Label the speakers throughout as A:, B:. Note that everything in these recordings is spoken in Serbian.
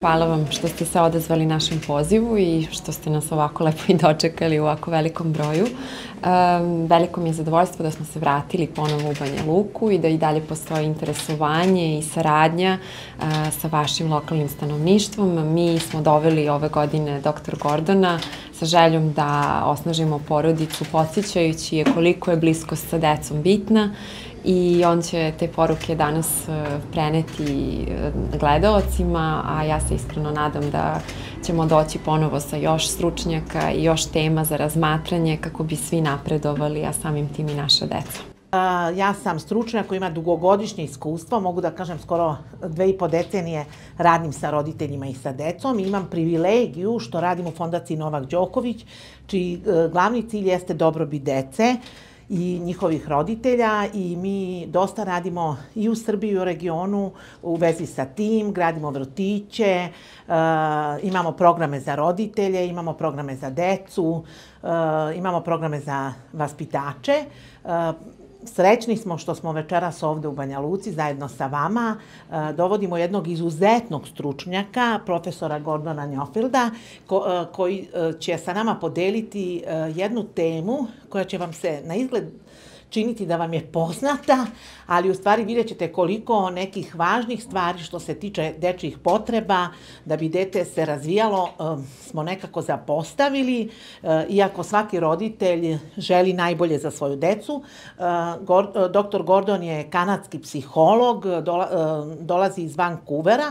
A: Hvala vam što ste se odazvali našem pozivu i što ste nas ovako lepo i dočekali u ovako velikom broju. Veliko mi je zadovoljstvo da smo se vratili ponovo u Banja Luku i da i dalje postoji interesovanje i saradnja sa vašim lokalnim stanovništvom. Mi smo doveli ove godine dr. Gordona sa željom da osnažimo porodicu, podsjećajući je koliko je bliskost sa decom bitna, i on će te poruke danas preneti gledaocima, a ja se iskreno nadam da ćemo doći ponovo sa još stručnjaka i još tema za razmatranje kako bi svi napredovali, a samim tim i naša deca.
B: Ja sam stručnjak koji ima dugogodišnje iskustvo, mogu da kažem skoro 2,5 decenije radim sa roditeljima i sa decom. Imam privilegiju što radim u Fondaciji Novak Đoković, čiji glavni cilj jeste dobrobit dece i njihovih roditelja, i mi dosta radimo i u Srbiji i u regionu u vezi sa tim, gradimo vrtiće, imamo programe za roditelje, imamo programe za decu, imamo programe za vaspitače. Srećni smo što smo večeras ovde u Banja Luci zajedno sa vama. Dovodimo jednog izuzetnog stručnjaka, profesora Gordona Njofilda, koji će sa nama podeliti jednu temu koja će vam se na izgled činiti da vam je poznata, ali u stvari vidjet ćete koliko nekih važnih stvari što se tiče dečjih potreba da bi dete se razvijalo smo nekako zapostavili, iako svaki roditelj želi najbolje za svoju decu. Dr. Gordon je kanadski psiholog, dolazi iz Vancouvera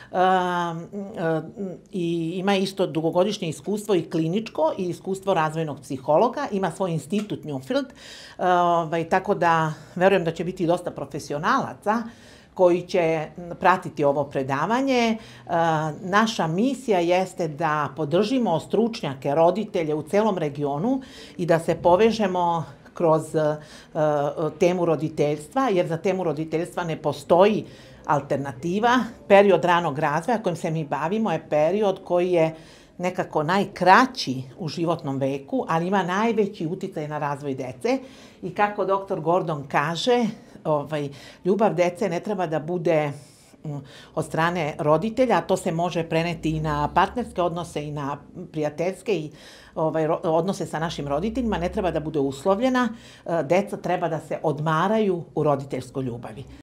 B: i ima isto dugogodišnje iskustvo i kliničko i iskustvo razvojnog psihologa. Ima svoj institut Newfield, tako da verujem da će biti dosta profesionalaca koji će pratiti ovo predavanje. Naša misija jeste da podržimo stručnjake, roditelje u celom regionu i da se povežemo kroz temu roditeljstva, jer za temu roditeljstva ne postoji alternativa. Period ranog razvoja kojim se mi bavimo je period koji je nekako najkraći u životnom veku, ali ima najveći uticaj na razvoj dece. I kako dr. Gordon kaže, ljubav dece ne treba da bude od strane roditelja, a to se može preneti i na partnerske odnose i na prijateljske i odnose sa našim roditeljima, ne treba da bude uslovljena. Deca treba da se odmaraju u roditeljskoj ljubavi.